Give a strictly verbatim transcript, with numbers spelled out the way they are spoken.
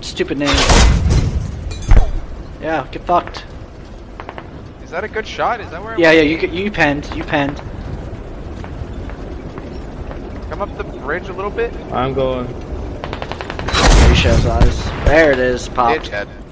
stupid name. Yeah, get fucked. Is that a good shot? Is that where? Yeah, yeah, you you penned, you penned. Come up the bridge a little bit. I'm going. There he shows eyes. There it is, popped. Ditch head.